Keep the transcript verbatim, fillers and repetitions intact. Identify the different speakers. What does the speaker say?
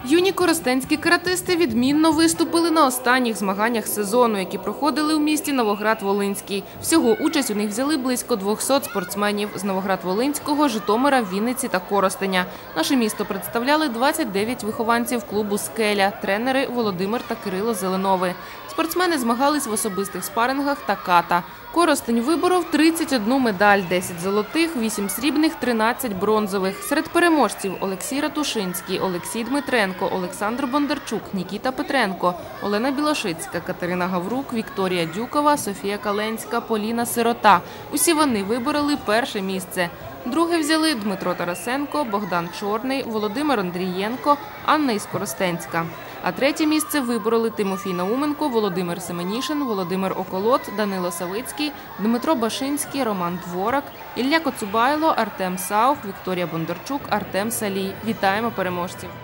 Speaker 1: Юні коростенські каратисти відмінно виступили на останніх змаганнях сезону, які проходили у місті Новоград-Волинський. Всього участь у них взяли близько двохсот спортсменів з Новоград-Волинського, Житомира, Вінниці та Коростеня. Наше місто представляли двадцять дев'ять вихованців клубу «Скеля», тренери Володимир та Кирило Зеленови. Спортсмени змагались в особистих спарингах та ката. Коростень виборов тридцять одну медаль – десять золотих, вісім срібних, тринадцять бронзових. Серед переможців – Олексій Ратушинський, Олексій Дмитренко, Олександр Бондарчук, Нікіта Петренко, Олена Білошицька, Катерина Гаврук, Вікторія Дюкова, Софія Каленська, Поліна Сирота. Усі вони вибороли перше місце. Друге взяли Дмитро Тарасенко, Богдан Чорний, Володимир Андрієнко, Анна Іскоростенська. А третє місце вибороли Тимофій Науменко, Володимир Семенішин, Володимир Околот, Данило Савицький, Дмитро Башинський, Роман Дворак, Ілля Коцубайло, Артем Саух, Вікторія Бондарчук, Артем Салій. Вітаємо переможців!